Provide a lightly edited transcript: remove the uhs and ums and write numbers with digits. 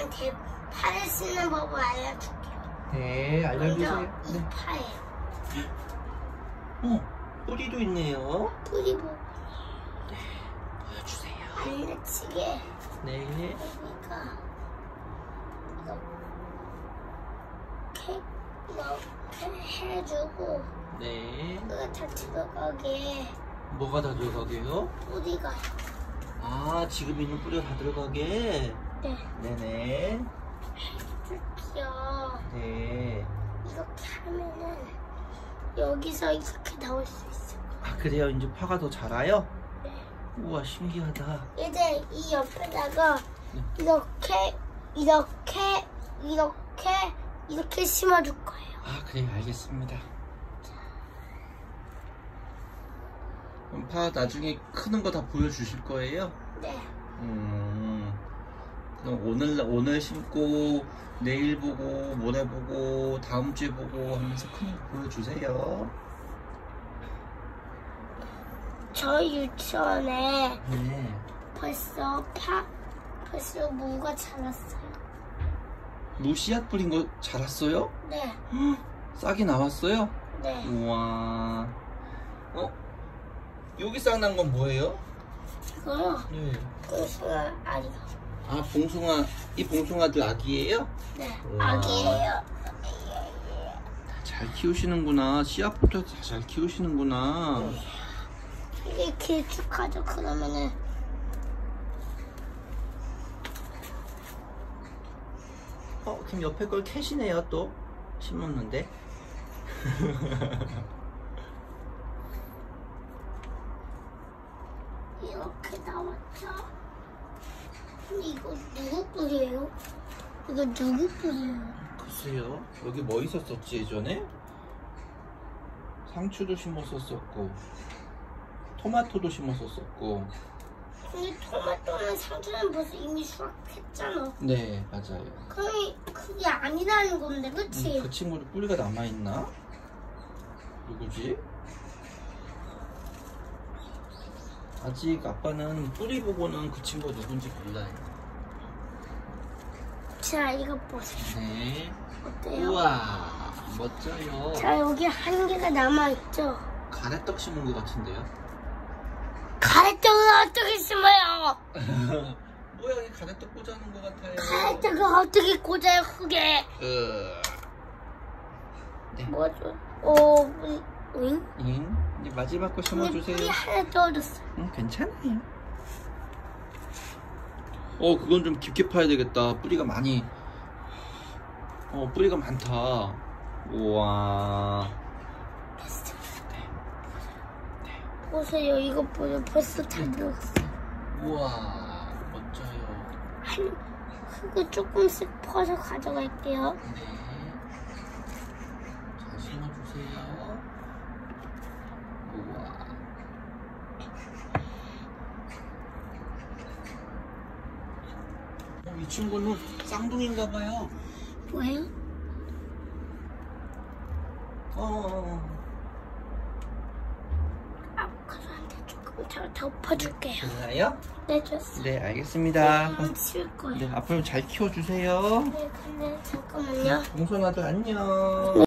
팔을 쓰는 법을 알려줄게요. 네, 알려주세요. 먼저 이 팔에. 뿌리도 있네요. 뿌리 부분. 네, 보여주세요. 안 다치게. 네. 여기가 이렇게 해주고. 네. 이거 다 들어가게. 뭐가 다 들어가게요? 뿌리가. 아, 지금 있는 뿌리가 다 들어가게? 네. 네네. 해줄게요. 네. 이렇게 하면은 여기서 이렇게 나올 수 있어. 아, 그래요? 이제 파가 더 자라요? 네. 우와, 신기하다. 이제 이 옆에다가 네. 이렇게 심어줄 거예요. 아, 그래요. 알겠습니다. 그럼 파 나중에 크는 거 다 보여주실 거예요? 네. 그럼 오늘 심고 내일 보고 모레 보고 다음 주에 보고 하면서 크는 거 보여주세요. 저희 유치원에 네. 벌써 무가 자랐어요. 무 씨앗 뿌린 거 자랐어요? 네. 싹이 나왔어요? 네. 우와. 여기 싹 난 건 뭐예요? 이거요? 네. 봉숭아 알이요. 아, 봉숭아. 이 봉숭아들 아기예요? 네. 우와. 아기예요. 잘 키우시는구나. 씨앗부터 잘 키우시는구나. 이게 길쭉하죠. 그러면은 그럼 옆에 걸 캐시네요. 또 심었는데. 이렇게 나왔죠. 근데 이거 누구 뿌리예요? 이거 누구 뿌리예요? 글쎄요. 여기 뭐 있었었지 예전에? 상추도 심었었고 토마토도 심었었고. 근데 토마토는 상추는 벌써 이미 수확했잖아. 네, 맞아요. 그럼 그게 아니라는 건데, 그치? 그 친구도 뿌리가 남아있나? 누구지? 아직 아빠는 뿌리 보고는 그 친구가 누군지 몰라요. 자, 이거 보세요. 네. 어때요? 우와, 멋져요. 자, 여기 한 개가 남아있죠? 가래떡 심은 것 같은데요? 가래떡을 어떻게 심어요? 모양이 가래떡 꽂아놓은 것 같아요. 가래떡을 어떻게 꽂아요, 흙에? 네. 뭐죠? 응? 이제 마지막 거 심어주세요. 뿌리 하나 떨어졌어. 괜찮아요. 그건 좀 깊게 파야 되겠다. 뿌리가 많이. 뿌리가 많다. 우와. 보세요, 이거 보세요. 벌써 다 들어갔어요. 우와, 멋져요. 흙을 조금씩 퍼서 가져갈게요. 네. 잘 심어주세요. 우와. 이 친구는 쌍둥이인가봐요. 뭐예요? 아보카도한테 조금 더 덮어줄게요. 됐나요? 네, 좋습니다. 네, 알겠습니다. 한번 치울 거예요. 네, 앞으로 잘 키워주세요. 네, 근데 잠깐만요. 봉선아들 안녕.